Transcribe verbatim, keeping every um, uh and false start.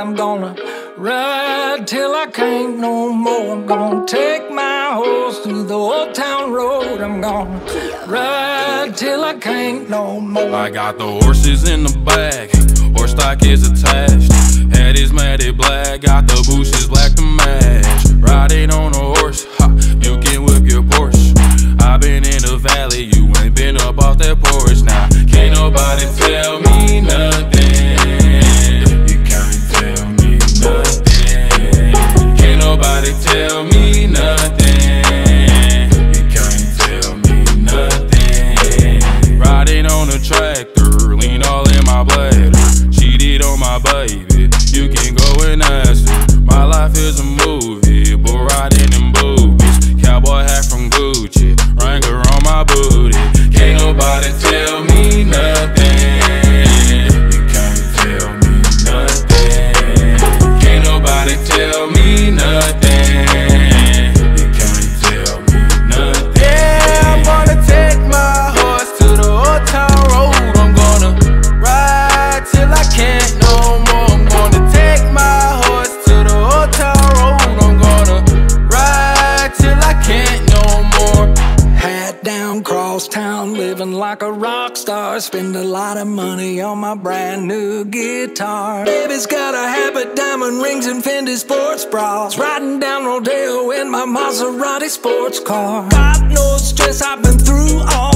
I'm gonna ride till I can't no more. I'm gonna take my horse through the old town road. I'm gonna ride till I can't no more. I got the horses in the back, horse stock is attached. Head is matted black, got the bushes black to match. Riding on a horse, ha, you can whip your Porsche. I been in the valley, you ain't been up off that porch. Now, can't nobody tell me nothing. You can't tell me nothing. Can't nobody tell me nothing. You can't tell me nothing. Riding on a tractor, lean all in my bladder. Cheated on my baby, you can go and ask her. My life is a movie, but riding in boobies. Cowboy hat from Gucci, Wrangler on my booty. Can't nobody tell me nothing. You can't tell me nothing. Can't nobody tell me nothing. You can't tell me nothing. Yeah, I'm gonna take my horse to the old town road. I'm gonna ride till I can't no more. I'm gonna take my horse to the old town road. I'm gonna ride till I can't no more. Hat down, cross town, living like a rock star. Spend a lot of money on my brand new guitar. Baby's got a habit, diamond rings and Fendi sports bras. Riding down Rodeo in my Maserati sports car. God knows stress I've been through all